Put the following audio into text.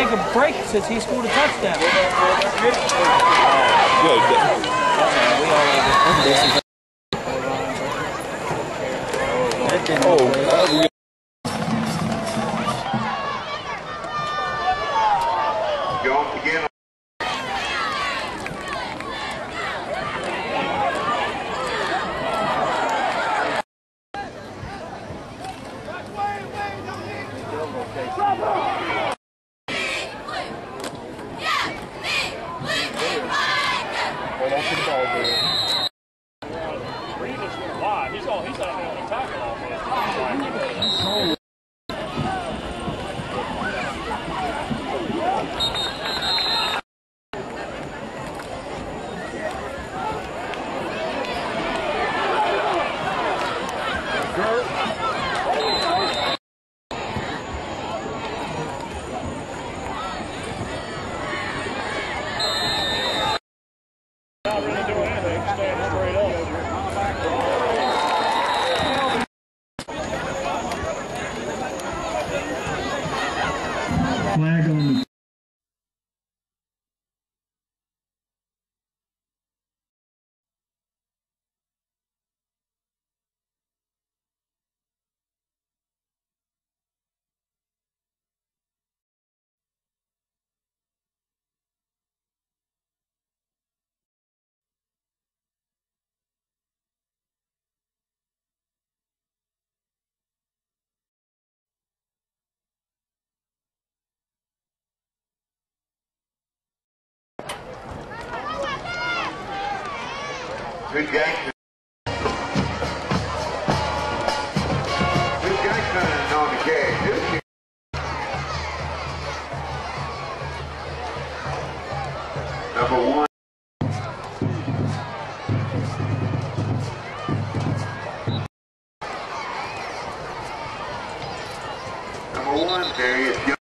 take a break since he scored a touchdown. Good. Jones again. He's out there on the tackle almost. Not really doing anything, staying straight up. Flag on the Good Jackson. Good Jackson on the catch. Number 1. Number 1, Darius Jones.